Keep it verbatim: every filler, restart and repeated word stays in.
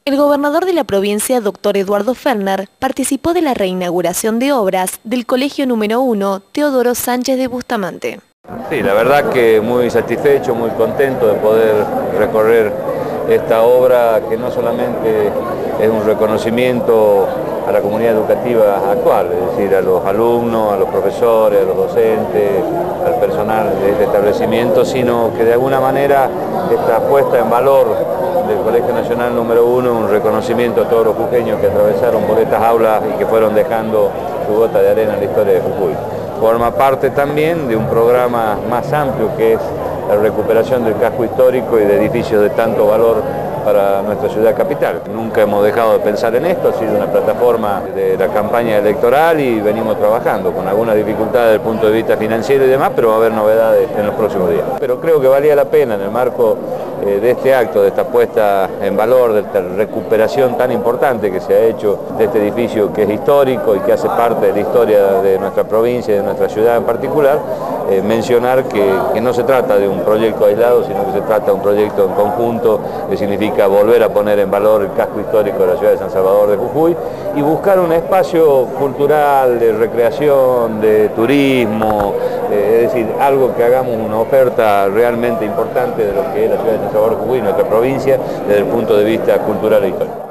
El gobernador de la provincia, doctor Eduardo Ferner, participó de la reinauguración de obras del Colegio número uno Teodoro Sánchez de Bustamante. Sí, la verdad que muy satisfecho, muy contento de poder recorrer esta obra que no solamente es un reconocimiento a la comunidad educativa actual, es decir, a los alumnos, a los profesores, a los docentes, al personal de este establecimiento, sino que de alguna manera esta puesta en valor del Colegio Nacional número uno, un reconocimiento a todos los jujeños que atravesaron por estas aulas y que fueron dejando su gota de arena en la historia de Jujuy. Forma parte también de un programa más amplio que es la recuperación del casco histórico y de edificios de tanto valor para nuestra ciudad capital. Nunca hemos dejado de pensar en esto, ha sido una plataforma de la campaña electoral y venimos trabajando con algunas dificultades desde el punto de vista financiero y demás, pero va a haber novedades en los próximos días. Pero creo que valía la pena en el marco eh, de este acto, de esta puesta en valor, de esta recuperación tan importante que se ha hecho de este edificio que es histórico y que hace parte de la historia de nuestra provincia y de nuestra ciudad en particular, eh, mencionar que, que no se trata de un proyecto aislado, sino que se trata de un proyecto en conjunto que significa volver a poner en valor el casco histórico de la ciudad de San Salvador de Jujuy y buscar un espacio cultural, de recreación, de turismo, eh, es decir, algo que hagamos una oferta realmente importante de lo que es la ciudad de San Salvador de Jujuy, nuestra provincia, desde el punto de vista cultural e histórico.